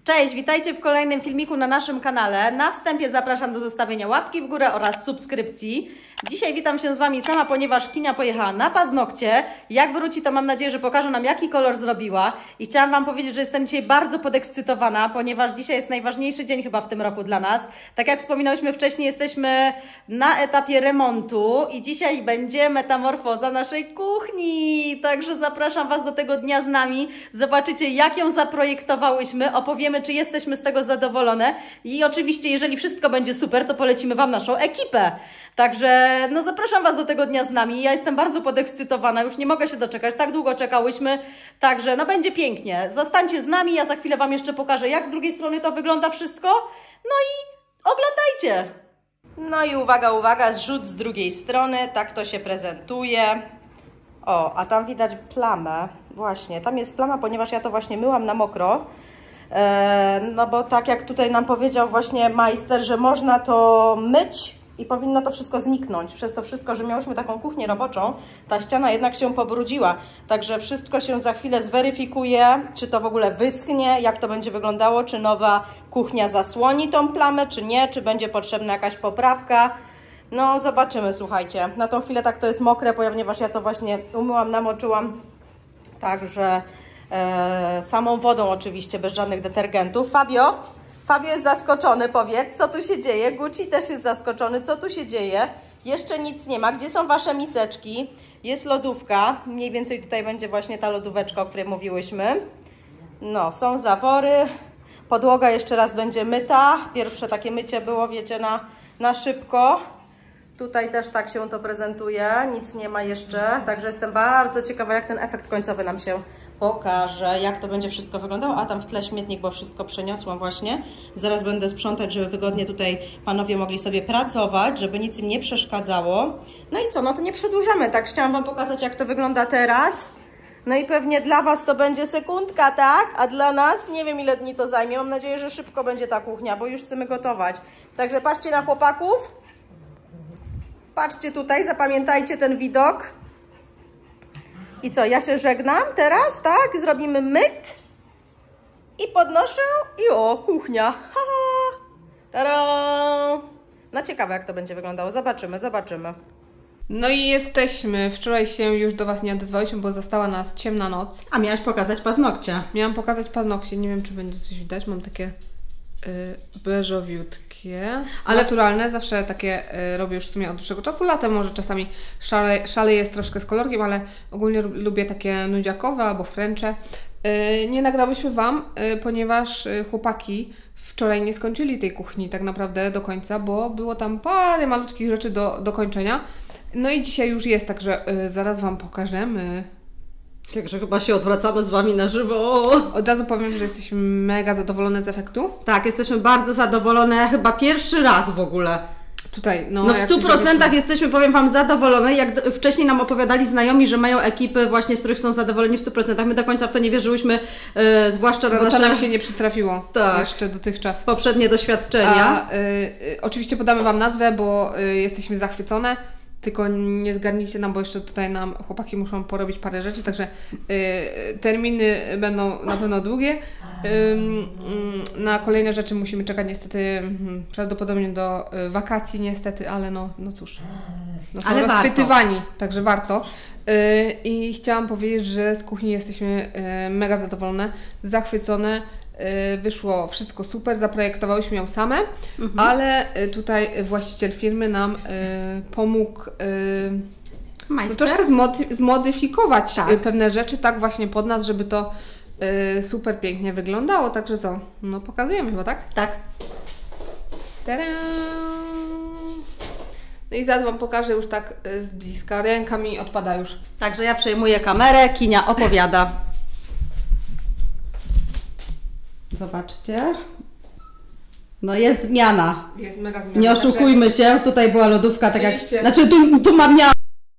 Cześć, witajcie w kolejnym filmiku na naszym kanale. Na wstępie zapraszam do zostawienia łapki w górę oraz subskrypcji. Dzisiaj witam się z Wami sama, ponieważ Kinia pojechała na paznokcie. Jak wróci, to mam nadzieję, że pokaże nam, jaki kolor zrobiła. I chciałam Wam powiedzieć, że jestem dzisiaj bardzo podekscytowana, ponieważ dzisiaj jest najważniejszy dzień chyba w tym roku dla nas. Tak jak wspominałyśmy wcześniej, jesteśmy na etapie remontu i dzisiaj będzie metamorfoza naszej kuchni. Także zapraszam Was do tego dnia z nami. Zobaczycie, jak ją zaprojektowałyśmy, opowiemy, czy jesteśmy z tego zadowolone. I oczywiście, jeżeli wszystko będzie super, to polecimy Wam naszą ekipę. Także no zapraszam Was do tego dnia z nami. Ja jestem bardzo podekscytowana, już nie mogę się doczekać, tak długo czekałyśmy. Także no będzie pięknie. Zostańcie z nami, ja za chwilę Wam jeszcze pokażę, jak z drugiej strony to wygląda wszystko. No i oglądajcie. No i uwaga, uwaga, zrzut z drugiej strony, tak to się prezentuje. O, a tam widać plamę. Właśnie, tam jest plama, ponieważ ja to właśnie myłam na mokro. No bo tak jak tutaj nam powiedział właśnie majster, że można to myć i powinno to wszystko zniknąć. Przez to wszystko, że miałyśmy taką kuchnię roboczą, ta ściana jednak się pobrudziła. Także wszystko się za chwilę zweryfikuje, czy to w ogóle wyschnie, jak to będzie wyglądało, czy nowa kuchnia zasłoni tą plamę, czy nie, czy będzie potrzebna jakaś poprawka. No zobaczymy, słuchajcie. Na tą chwilę tak to jest mokre, ponieważ ja to właśnie umyłam, namoczyłam. Także samą wodą oczywiście, bez żadnych detergentów. Fabio jest zaskoczony, powiedz, co tu się dzieje. Gucci też jest zaskoczony, co tu się dzieje. Jeszcze nic nie ma. Gdzie są Wasze miseczki? Jest lodówka. Mniej więcej tutaj będzie właśnie ta lodóweczka, o której mówiłyśmy. No, są zawory. Podłoga jeszcze raz będzie myta. Pierwsze takie mycie było, wiecie, na szybko. Tutaj też tak się to prezentuje, nic nie ma jeszcze, także jestem bardzo ciekawa, jak ten efekt końcowy nam się pokaże, jak to będzie wszystko wyglądało. A tam w tle śmietnik, bo wszystko przeniosłam właśnie. Zaraz będę sprzątać, żeby wygodnie tutaj panowie mogli sobie pracować, żeby nic im nie przeszkadzało. No i co, no to nie przedłużamy, tak chciałam Wam pokazać, jak to wygląda teraz. No i pewnie dla Was to będzie sekundka, tak? A dla nas nie wiem, ile dni to zajmie. Mam nadzieję, że szybko będzie ta kuchnia, bo już chcemy gotować. Także patrzcie na chłopaków. Patrzcie tutaj, zapamiętajcie ten widok. I co, ja się żegnam teraz, tak? Zrobimy myk. I podnoszę i o, kuchnia. Ha, ha. Tada! No ciekawe, jak to będzie wyglądało. Zobaczymy, zobaczymy. No i jesteśmy. Wczoraj się już do Was nie odezwałyśmy, bo zastała nas ciemna noc. A miałaś pokazać paznokcie. Miałam pokazać paznokcie. Nie wiem, czy będzie coś widać. Mam takie beżowiutkie, ale naturalne, zawsze takie robię już w sumie od dłuższego czasu. Latem może czasami szaleję jest troszkę z kolorkiem, ale ogólnie lubię takie nudziakowe albo fręcze. Nie nagrałyśmy Wam, ponieważ chłopaki wczoraj nie skończyli tej kuchni tak naprawdę do końca, bo było tam parę malutkich rzeczy do kończenia. No i dzisiaj już jest, także zaraz Wam pokażemy. Także chyba się odwracamy z Wami na żywo. Od razu powiem, że jesteśmy mega zadowolone z efektu. Tak, jesteśmy bardzo zadowolone, chyba pierwszy raz w ogóle. Tutaj, no w 100% jesteśmy, powiem Wam, zadowolone. Jak wcześniej nam opowiadali znajomi, że mają ekipy właśnie, z których są zadowoleni w 100%. My do końca w to nie wierzyłyśmy, zwłaszcza na nasze... to nam się nie przytrafiło jeszcze dotychczas. Poprzednie doświadczenia. Oczywiście podamy Wam nazwę, bo jesteśmy zachwycone. Tylko nie zgarnijcie nam, bo jeszcze tutaj nam chłopaki muszą porobić parę rzeczy, także terminy będą na pewno długie. Na kolejne rzeczy musimy czekać niestety prawdopodobnie do wakacji niestety, ale no cóż. No są rozchwytywani, także warto. I chciałam powiedzieć, że z kuchni jesteśmy mega zadowolone, zachwycone. Wyszło wszystko super, zaprojektowałyśmy ją same, ale tutaj właściciel firmy nam pomógł no, troszkę zmodyfikować pewne rzeczy, tak właśnie pod nas, żeby to super pięknie wyglądało, także co, no pokazujemy chyba, tak? Tak. Tada! No i zaraz Wam pokażę już tak z bliska, ręka mi odpada już. Także ja przejmuję kamerę, Kinia opowiada. Zobaczcie. No jest zmiana. Jest mega zmiana. Nie oszukujmy się, tutaj była lodówka, tak jak... Znaczy tu miała...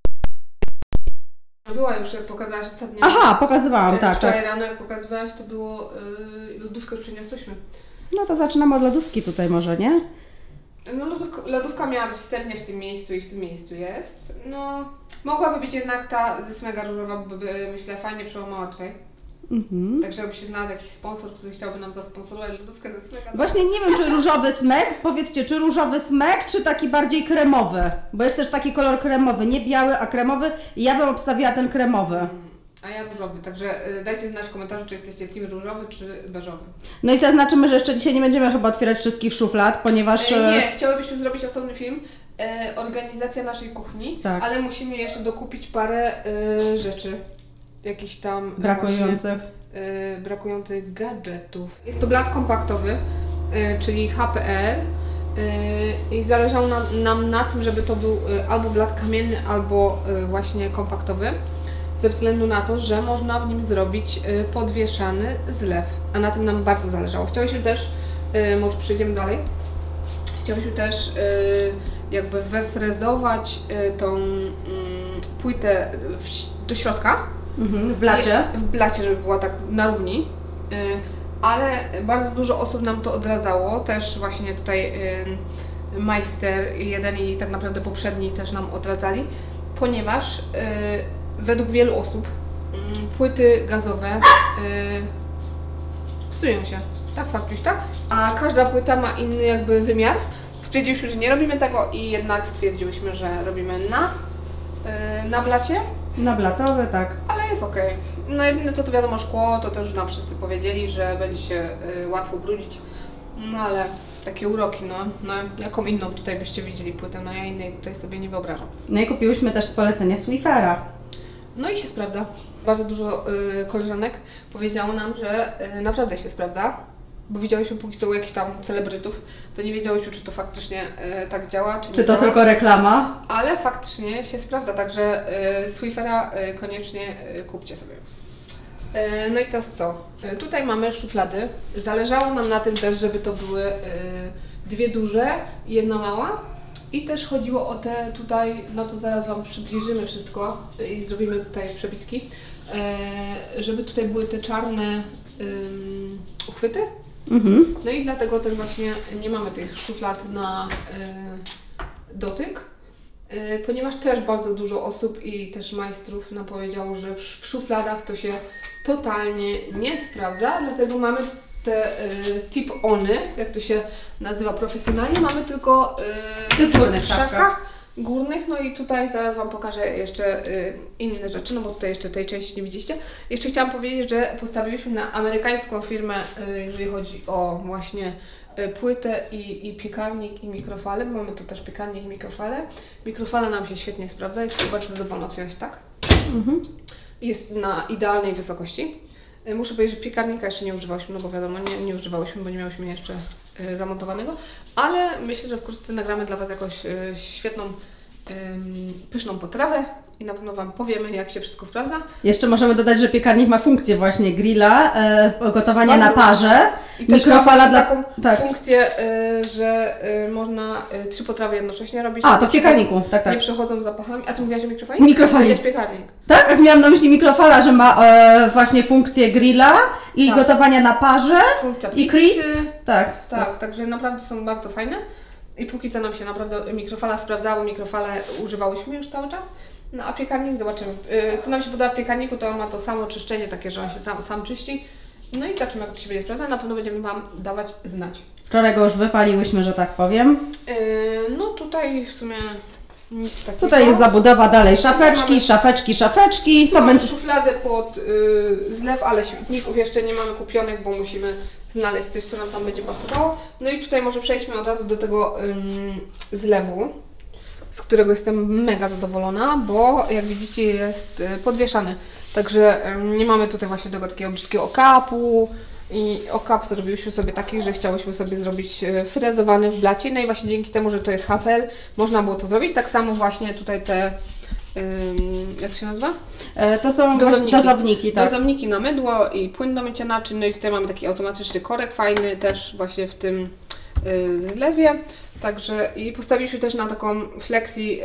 Była już, jak pokazałaś ostatnio. Aha, pokazywałam, tak. Wczoraj rano jak pokazywałaś, to było... lodówkę już przeniosłyśmy. No to zaczynamy od lodówki tutaj może, nie? No lodówka miała być wstępnie w tym miejscu i w tym miejscu jest. No, mogłaby być jednak ta z mega różowa, by myślę fajnie przełamała tutaj. Także jakby się znalazł jakiś sponsor, który chciałby nam zasponsorować lodówkę ze smyka. Właśnie nie wiem, czy różowy smek, powiedzcie, czy różowy smek, czy taki bardziej kremowy? Bo jest też taki kolor kremowy, nie biały, a kremowy. I ja bym obstawiła ten kremowy. A ja różowy, także dajcie znać w komentarzu, czy jesteście team różowy, czy beżowy. No i zaznaczymy, że jeszcze dzisiaj nie będziemy chyba otwierać wszystkich szuflad, ponieważ... Nie, chciałybyśmy zrobić osobny film, organizacja naszej kuchni, tak. Ale musimy jeszcze dokupić parę rzeczy, jakichś tam brakujących gadżetów. Jest to blat kompaktowy, czyli HPL i zależało nam na tym, żeby to był albo blat kamienny, albo właśnie kompaktowy. Ze względu na to, że można w nim zrobić podwieszany zlew, a na tym nam bardzo zależało. Chciałyśmy też, może przejdziemy dalej, chciałyśmy też jakby wefrezować tą płytę do środka. W blacie. W blacie, żeby była tak na równi. Ale bardzo dużo osób nam to odradzało. Też właśnie tutaj majster jeden i tak naprawdę poprzedni też nam odradzali, ponieważ według wielu osób płyty gazowe psują się. Tak, faktycznie, tak? A każda płyta ma inny jakby wymiar. Stwierdziliśmy, że nie robimy tego i jednak stwierdziłyśmy, że robimy na blacie. Na blatowe, tak. Ale jest ok. No jedyne co to wiadomo, szkło, to też nam wszyscy powiedzieli, że będzie się łatwo brudzić. No ale takie uroki, no jaką inną tutaj byście widzieli płytę, no ja innej tutaj sobie nie wyobrażam. No i kupiłyśmy też z polecenia Swifera. No i się sprawdza. Bardzo dużo koleżanek powiedziało nam, że naprawdę się sprawdza, bo widziałyśmy póki co u jakichś tam celebrytów, to nie wiedziałyśmy, czy to faktycznie tak działa, czy nie Czy to działa. tylko reklama? Ale faktycznie się sprawdza, także Swifera koniecznie kupcie sobie. No i teraz co? Tutaj mamy szuflady. Zależało nam na tym też, żeby to były dwie duże i jedna mała. I też chodziło o te tutaj, no to zaraz Wam przybliżymy wszystko i zrobimy tutaj przebitki, żeby tutaj były te czarne uchwyty. No i dlatego też właśnie nie mamy tych szuflad na dotyk, ponieważ też bardzo dużo osób i też majstrów nam powiedziało, że w szufladach to się totalnie nie sprawdza, dlatego mamy te tip-ony, jak to się nazywa profesjonalnie, mamy tylko górnych w szafkach górnych, no i tutaj zaraz Wam pokażę jeszcze inne rzeczy, no bo tutaj jeszcze tej części nie widzieliście. Jeszcze chciałam powiedzieć, że postawiliśmy na amerykańską firmę, jeżeli chodzi o właśnie płytę i piekarnik i mikrofale, mamy tu też piekarnik i mikrofale. Mikrofala nam się świetnie sprawdza, jest bardzo zadowolona, otwierać tak. Jest na idealnej wysokości. Muszę powiedzieć, że piekarnika jeszcze nie używałyśmy, no bo wiadomo, nie używałyśmy, bo nie miałyśmy jeszcze zamontowanego, ale myślę, że wkrótce nagramy dla Was jakąś świetną, pyszną potrawę i na pewno Wam powiemy, jak się wszystko sprawdza. Jeszcze możemy dodać, że piekarnik ma funkcję właśnie grilla, gotowania na parze, i też mikrofala dla... taką funkcję, że można 3 potrawy jednocześnie robić. A, to w piekarniku, tak. Nie przechodzą zapachami. A Ty mówiłaś o mikrofali? Mikrofali. Piekarnik. Tak, miałam na myśli mikrofala, że ma właśnie funkcję grilla i gotowania na parze i crisp. Tak. Tak, także naprawdę są bardzo fajne. I póki co nam się naprawdę mikrofala sprawdzały, mikrofale używałyśmy już cały czas. No a piekarnik, zobaczymy. Co nam się podoba w piekarniku, to ma to samo czyszczenie, takie, że on się sam czyści. No i zobaczymy, jak to się będzie sprawdzać. Na pewno będziemy Wam dawać znać. Wczoraj go już wypaliłyśmy, że tak powiem. No tutaj w sumie nic takiego. Tutaj jest zabudowa dalej, szafeczki, szafeczki. Tu mamy szufladę pod zlew, ale śmietników jeszcze nie mamy kupionych, bo musimy znaleźć coś, co nam tam będzie pasowało. No i tutaj może przejdźmy od razu do tego zlewu, z którego jestem mega zadowolona, bo jak widzicie jest podwieszany. Także nie mamy tutaj właśnie tego takiego brzydkiego okapu. I okap zrobiliśmy sobie taki, że chciałyśmy sobie zrobić frezowany w blacie. No i właśnie dzięki temu, że to jest HPL, można było to zrobić. Tak samo właśnie tutaj te, jak to się nazywa? To są dozowniki, tak. Dozowniki na mydło i płyn do mycia naczyń. No i tutaj mamy taki automatyczny korek fajny też właśnie w tym zlewie. Także i postawiliśmy też na taką flexi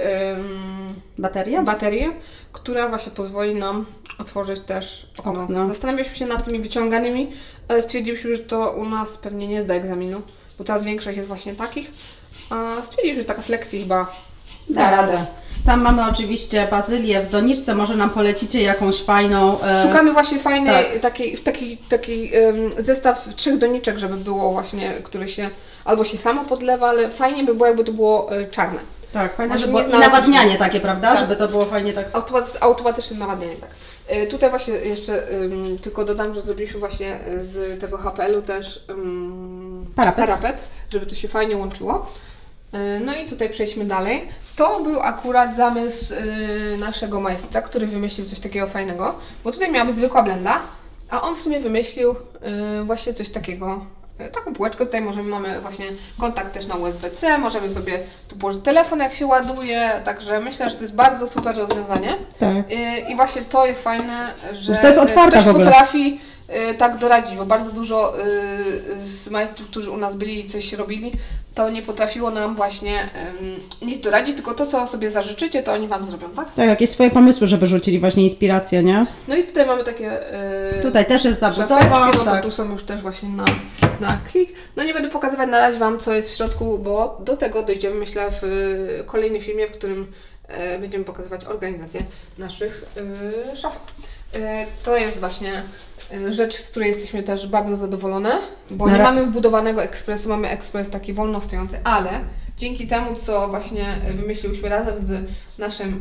baterię, która właśnie pozwoli nam otworzyć też okno. Zastanawialiśmy się nad tymi wyciąganymi, ale stwierdziliśmy, że to u nas pewnie nie zda egzaminu, bo teraz większość jest właśnie takich. A stwierdziliśmy, że taka flexi chyba da radę. Tam mamy oczywiście bazylię w doniczce, może nam polecicie jakąś fajną... Szukamy właśnie fajnej, taki zestaw 3 doniczek, żeby było właśnie, które się albo się samo podlewa, ale fajnie by było, jakby to było czarne. Tak, fajne, żeby było i nawadnianie takie, prawda? Tak. Żeby to było fajnie tak... Automatyczne nawadnianie, tak. Tutaj właśnie jeszcze tylko dodam, że zrobiliśmy właśnie z tego HPL-u też parapet, żeby to się fajnie łączyło. No i tutaj przejdźmy dalej. To był akurat zamysł naszego majstra, który wymyślił coś takiego fajnego, bo tutaj miała być zwykła blenda, a on w sumie wymyślił właśnie coś takiego, taką półeczkę. Tutaj mamy właśnie kontakt też na USB-C, możemy sobie tu położyć telefon, jak się ładuje, także myślę, że to jest bardzo super rozwiązanie. Tak. I właśnie to jest fajne, że to jest otwarte ktoś w ogóle. Potrafi tak doradzić, bo bardzo dużo z majstrów, którzy u nas byli i coś robili, to nie potrafiło nam właśnie nic doradzić, tylko to, co sobie zażyczycie, to oni Wam zrobią, tak? Tak, jakieś swoje pomysły, żeby rzucili właśnie inspirację, nie? No i tutaj mamy takie tutaj też jest zabudowa, no tak. Tu są już też właśnie na klik. No nie będę pokazywać na razie Wam, co jest w środku, bo do tego dojdziemy, myślę, w kolejnym filmie, w którym będziemy pokazywać organizację naszych szafek. To jest właśnie rzecz, z której jesteśmy też bardzo zadowolone, bo nie mamy wbudowanego ekspresu, mamy ekspres taki wolno stojący, ale dzięki temu, co właśnie wymyśliłyśmy razem z naszym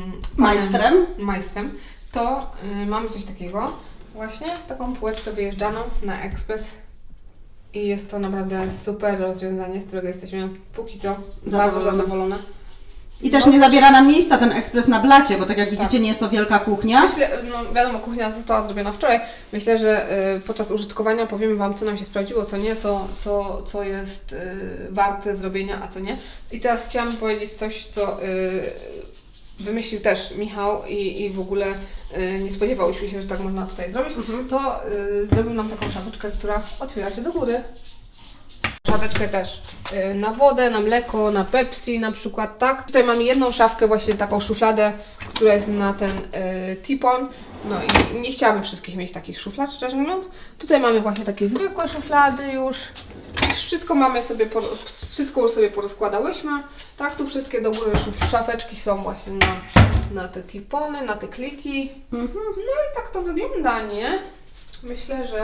majstrem, to mamy coś takiego, właśnie taką półeczkę wyjeżdżaną na ekspres i jest to naprawdę super rozwiązanie, z którego jesteśmy póki co bardzo zadowolone. I też nie zabiera nam miejsca ten ekspres na blacie, bo tak jak widzicie, nie jest to wielka kuchnia. Myślę, no wiadomo, kuchnia została zrobiona wczoraj. Myślę, że podczas użytkowania powiemy Wam, co nam się sprawdziło, co nie, co jest warte zrobienia, a co nie. I teraz chciałam powiedzieć coś, co wymyślił też Michał i w ogóle nie spodziewałyśmy się, że tak można tutaj zrobić. To zrobił nam taką szafeczkę, która otwiera się do góry. Szafeczkę też na wodę, na mleko, na Pepsi na przykład, tak? Tutaj mamy jedną szafkę, właśnie taką szufladę, która jest na ten tipon. No i nie chciałabym wszystkich mieć takich szuflad, szczerze mówiąc. Tutaj mamy właśnie takie zwykłe szuflady już. Wszystko mamy sobie, wszystko już sobie porozkładałyśmy. Tak, tu wszystkie do góry szafeczki są właśnie na te tipony, na te kliki. No i tak to wygląda, nie? Myślę, że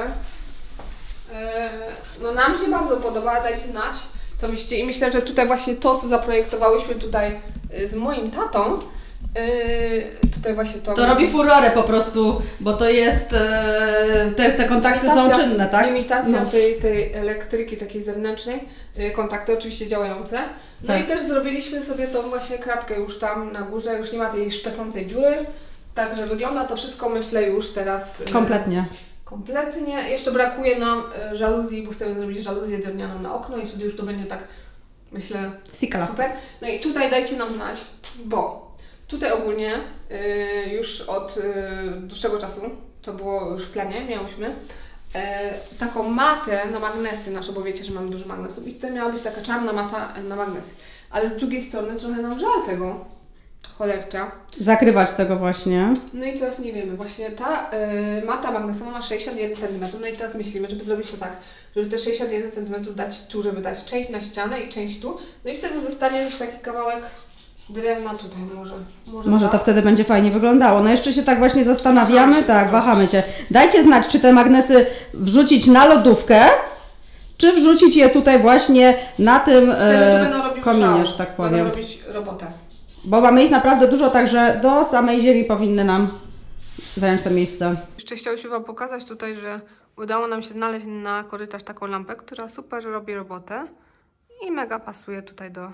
no nam się bardzo podoba, dajcie znać, co myślicie. I myślę, że tutaj właśnie to, co zaprojektowałyśmy tutaj z moim tatą, tutaj właśnie to robi furorę po prostu, bo to jest, te kontakty są czynne, tak? Imitacja tej elektryki takiej zewnętrznej, kontakty oczywiście działające. No tak. I też zrobiliśmy sobie tą właśnie kratkę już tam na górze, już nie ma tej szpecącej dziury, także wygląda to wszystko, myślę, już teraz kompletnie. Jeszcze brakuje nam żaluzji, bo chcemy zrobić żaluzję drewnianą na okno i wtedy już to będzie tak, myślę, super. No i tutaj dajcie nam znać, bo tutaj ogólnie już od dłuższego czasu, to było już w planie, miałyśmy taką matę na magnesy nasze, bo wiecie, że mamy dużo magnesów i tutaj miała być taka czarna mata na magnesy. Ale z drugiej strony trochę nam żal tego cholercia. Zakrywać tego właśnie. No i teraz nie wiemy, właśnie ta mata magnesowa ma 61 cm, no i teraz myślimy, żeby zrobić to tak, żeby te 61 cm dać tu, żeby dać część na ścianę i część tu, no i wtedy zostanie już taki kawałek drewna tutaj może to wtedy będzie fajnie wyglądało. No jeszcze się tak właśnie zastanawiamy, wahamy się. Dajcie znać, czy te magnesy wrzucić na lodówkę, czy wrzucić je tutaj właśnie na tym kominie, że tak powiem. Będą robić robotę. Bo mamy ich naprawdę dużo, także do samej ziemi powinny nam zająć to miejsce. Jeszcze chciałyśmy Wam pokazać tutaj, że udało nam się znaleźć na korytarz taką lampę, która super robi robotę i mega pasuje tutaj do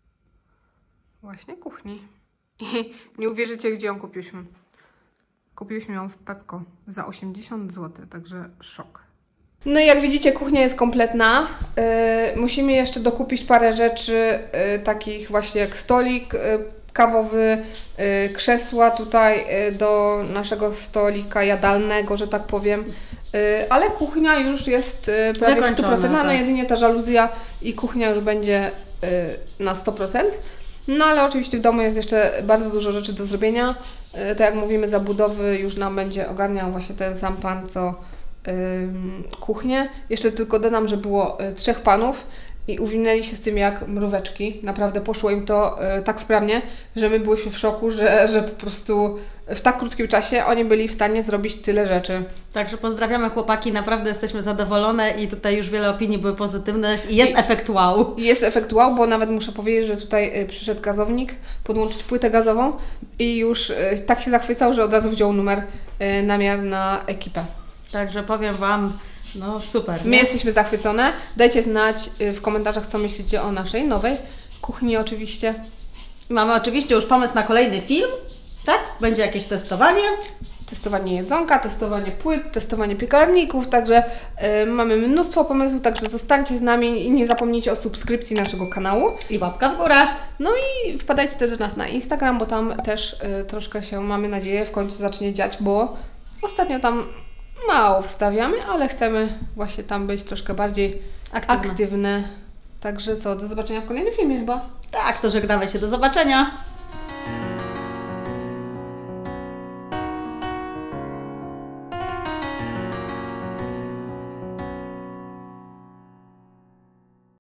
właśnie kuchni. I nie uwierzycie, gdzie ją kupiłyśmy. Kupiłyśmy ją w Pepco za 80 zł, także szok. No i jak widzicie, kuchnia jest kompletna. Musimy jeszcze dokupić parę rzeczy, takich właśnie jak stolik kawowy, krzesła tutaj do naszego stolika jadalnego, że tak powiem. Ale kuchnia już jest prawie w 100%, no ale jedynie ta żaluzja i kuchnia już będzie na 100%. No ale oczywiście w domu jest jeszcze bardzo dużo rzeczy do zrobienia. Tak jak mówimy, zabudowy już nam będzie ogarniał właśnie ten sam pan, co kuchnię. Jeszcze tylko dodam, że było 3 panów i uwinęli się z tym jak mróweczki. Naprawdę poszło im to tak sprawnie, że my byliśmy w szoku, że po prostu w tak krótkim czasie oni byli w stanie zrobić tyle rzeczy. Także pozdrawiamy chłopaki, naprawdę jesteśmy zadowolone i tutaj już wiele opinii były pozytywnych i jest efekt wow. Jest efekt wow, bo nawet muszę powiedzieć, że tutaj przyszedł gazownik podłączyć płytę gazową i już tak się zachwycał, że od razu wziął namiar na ekipę. Także powiem Wam, no super. My jesteśmy zachwycone. Dajcie znać w komentarzach, co myślicie o naszej nowej kuchni oczywiście. Mamy oczywiście już pomysł na kolejny film, tak? Będzie jakieś testowanie. Testowanie jedzonka, testowanie płyt, testowanie piekarników, także mamy mnóstwo pomysłów, także zostańcie z nami i nie zapomnijcie o subskrypcji naszego kanału. I łapka w górę. No i wpadajcie też do nas na Instagram, bo tam też troszkę się, mamy nadzieję, w końcu zacznie dziać, bo ostatnio tam mało wstawiamy, ale chcemy właśnie tam być troszkę bardziej aktywne. Także co, do zobaczenia w kolejnym filmie chyba. Tak, to żegnamy się, do zobaczenia.